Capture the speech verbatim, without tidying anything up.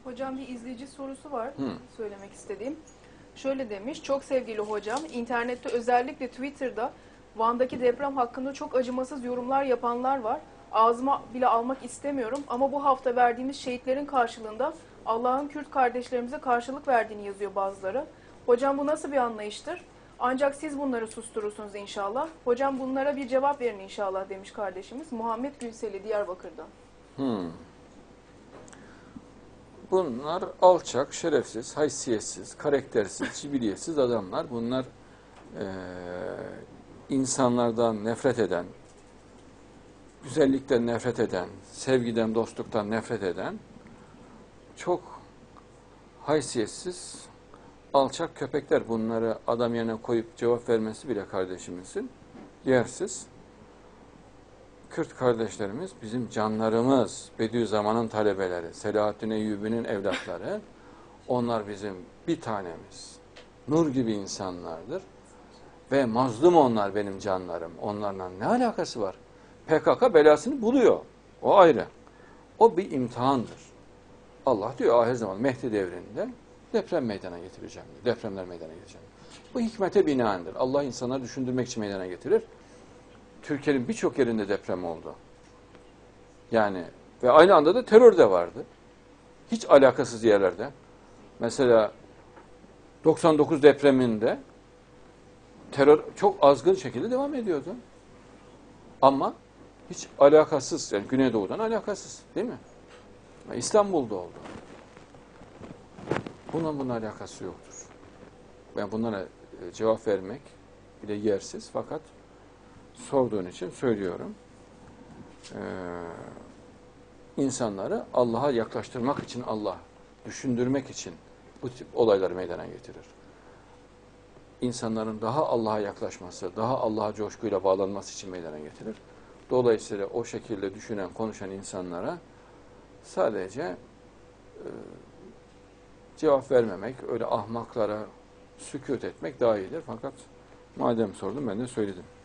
Hocam bir izleyici sorusu var Hı. söylemek istediğim. Şöyle demiş, çok sevgili hocam, internette özellikle Twitter'da Van'daki deprem hakkında çok acımasız yorumlar yapanlar var. Ağzıma bile almak istemiyorum ama bu hafta verdiğimiz şehitlerin karşılığında Allah'ın Kürt kardeşlerimize karşılık verdiğini yazıyor bazıları. Hocam bu nasıl bir anlayıştır? Ancak siz bunları susturursunuz inşallah. Hocam bunlara bir cevap verin inşallah demiş kardeşimiz. Muhammed Gülseli Diyarbakır'dan. Hmm. Bunlar alçak, şerefsiz, haysiyetsiz, karaktersiz, cibiliyetsiz adamlar. Bunlar e, insanlardan nefret eden, güzellikten nefret eden, sevgiden, dostluktan nefret eden çok haysiyetsiz, alçak köpekler. Bunları adam yerine koyup cevap vermesi bile kardeşimizin yersiz. Kürt kardeşlerimiz bizim canlarımız, Bediüzzaman'ın talebeleri, Selahaddin Eyyubi'nin evlatları. Onlar bizim bir tanemiz. Nur gibi insanlardır. Ve mazlum onlar benim canlarım. Onlarla ne alakası var? P K K belasını buluyor. O ayrı. O bir imtihandır. Allah diyor ahir zaman Mehdi devrinde deprem meydana getireceğim. Depremler meydana getireceğim. Bu hikmete binaendir. Allah insanları düşündürmek için meydana getirir. Türkiye'nin birçok yerinde deprem oldu. Yani ve aynı anda da terör de vardı. Hiç alakasız yerlerde. Mesela doksan dokuz depreminde terör çok azgın şekilde devam ediyordu. Ama hiç alakasız, yani Güneydoğu'dan alakasız, değil mi? İstanbul'da oldu. Bunun bunun alakası yoktur. Ben bunlara cevap vermek bile yersiz, fakat sorduğun için söylüyorum. Ee, insanları Allah'a yaklaştırmak için, Allah düşündürmek için bu tip olayları meydana getirir. İnsanların daha Allah'a yaklaşması, daha Allah'a coşkuyla bağlanması için meydana getirir. Dolayısıyla o şekilde düşünen, konuşan insanlara sadece e, cevap vermemek, öyle ahmaklara sükût etmek daha iyidir. Fakat madem sordum, ben de söyledim.